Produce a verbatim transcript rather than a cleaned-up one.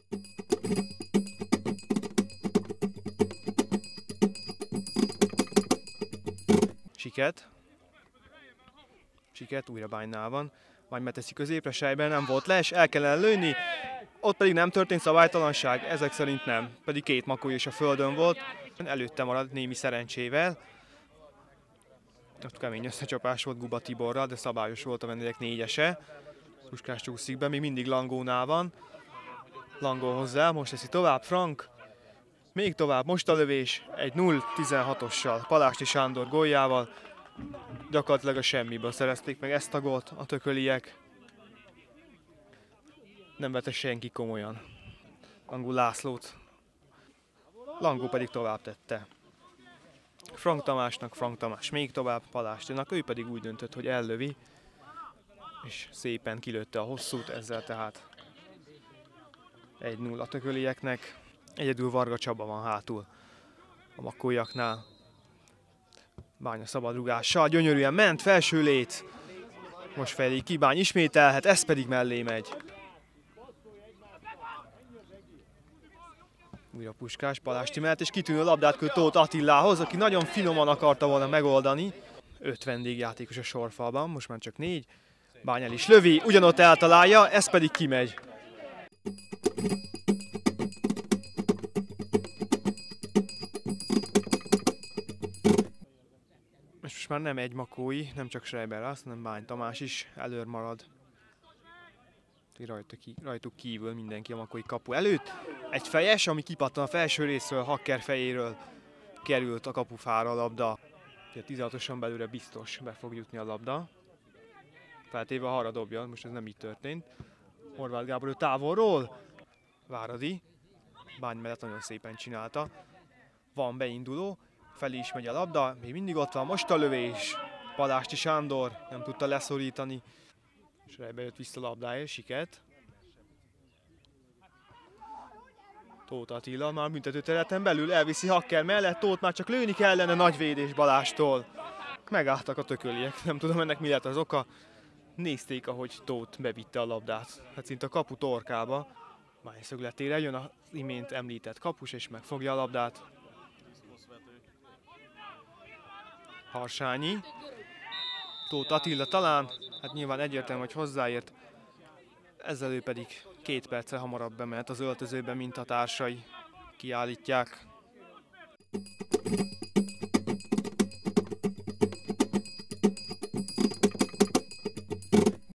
Siket. Siket újra Bánynál van. Bány beteszi középre, sejben nem volt les, el kellene lőni. Ott pedig nem történt szabálytalanság, ezek szerint nem. Pedig két makói is a földön volt. Előtte marad némi szerencsével. Ott kemény összecsapás volt Guba Tiborral, de szabályos volt a vendégek négyese. Puskás csúszik be, még mindig Langónál van. Langó hozzá, most teszi tovább Frank. Még tovább, most a lövés, egy nulla tizenhatossal, Palásti Sándor góljával. Gyakorlatilag a semmiből szerezték meg ezt a gólt a tököliek. Nem vette senki komolyan Langó Lászlót. Langó pedig tovább tette. Frank Tamásnak, Frank Tamás még tovább Palástinak, ő pedig úgy döntött, hogy ellövi. És szépen kilőtte a hosszút, ezzel tehát egy nulla a tökölieknek. Egyedül Varga Csaba van hátul a makóiaknál. Bánya szabadrugással, gyönyörűen ment, felső lét. Most felé Kibány ismételhet, ez pedig mellé megy. Újra Puskás, Palásti mellett, és kitűnő labdát küld Tóth Attilához, aki nagyon finoman akarta volna megoldani. Öt vendégjátékos a sorfalban, most már csak négy. Bány el is lövi, ugyanott eltalálja, ez pedig kimegy. És most már nem egy makói, nem csak Schreiber az, hanem Bány Tamás is előr marad. Rajtuk kívül mindenki a makói kapu előtt. Egy fejes, ami kipattan a felső részről, Hacker fejéről került a kapufára a labda. tizenhatoson belőle biztos be fog jutni a labda. Feltéve, ha arra dobja, most ez nem így történt. Horváth Gábor ő távolról. Váradi. Bány mellett nagyon szépen csinálta. Van beinduló. Felé is megy a labda. Még mindig ott van. Most a lövés. Palásti Sándor nem tudta leszorítani. Schreiber jött vissza a labdáért. Siket. Tóth Attila már büntetőterületen belül elviszi Hacker mellett. Tóth már csak lőni kellene, nagy védés Balástól. Megálltak a tököliek. Nem tudom ennek mi lett az oka. Nézték, ahogy Tóth bevitte a labdát. Hát szinte a kapu torkába. Bány szögletére jön az imént említett kapus, és megfogja a labdát. Harsányi. Tóth Attila talán. Hát nyilván egyértelmű, hogy hozzáért. Ezzel ő pedig két perccel hamarabb bemehet az öltözőbe, mint a társai kiállítják.